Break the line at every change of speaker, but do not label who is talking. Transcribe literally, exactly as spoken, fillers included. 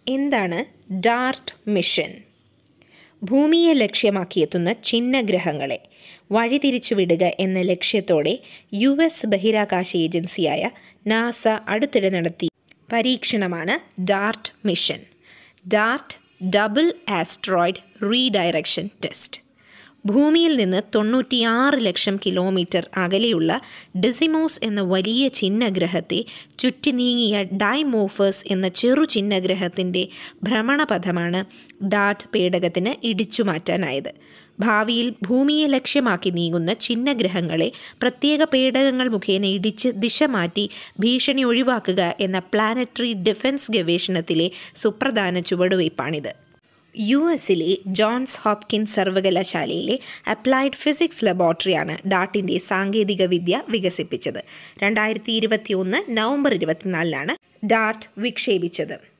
എന്താണ് Dart mission? ഭൂമിയെ ലക്ഷ്യമാക്കിയെത്തുന്ന ഛിന്നഗ്രഹങ്ങളെ വഴിതിരിച്ചു വിടുക എന്ന ലക്ഷ്യത്തോടെ യു എസ് ബഹിരാകാശ ഏജൻസിയായ നാസ അടുത്തിടെ നടത്തിയ പരീക്ഷണമാണ് dart mission. Dart double asteroid redirection test. ഭൂമിയിൽ നിന്ന് തൊണ്ണൂറ്റിയാറ് ലക്ഷം കിലോമീറ്റർ അകലെയുള്ള ഡെസിമോസ് എന്ന വലിയ ഛിന്നഗ്രഹത്തെ ചുറ്റി നീങ്ങിയ ഡൈമോർഫസ് എന്ന ചെറു ഛിന്നഗ്രഹത്തിൻ്റെ ഭ്രമണപഥമാണ് ഡാർട്ട് പേടകത്തിന് ഇടിച്ചു മാറ്റാനായത്. ഭാവിയിൽ ഭൂമിയെ ലക്ഷ്യമാക്കി നീങ്ങുന്ന ഛിന്നഗ്രഹങ്ങളെ പ്രത്യേക പേടകങ്ങൾ മുഖേന ഇടിച്ച് ദിശ മാറ്റി ഭീഷണി ഒഴിവാക്കുക എന്ന പ്ലാനറ്ററി ഡിഫൻസ് ഗവേഷണത്തിലെ സുപ്രധാന ചുവടുവയ്പ്പാണിത്. യു എസിലെ ജോൺസ് ഹോപ്കിൻസ് സർവകലാശാലയിലെ അപ്ലൈഡ് ഫിസിക്സ് ലബോറട്ടറിയാണ് ഡാർട്ടിൻ്റെ സാങ്കേതിക വിദ്യ വികസിപ്പിച്ചത്. രണ്ടായിരത്തി ഇരുപത്തി ഒന്ന് നവംബർ ഇരുപത്തിനാലിനാണ് ഡാർട്ട് വിക്ഷേപിച്ചത്.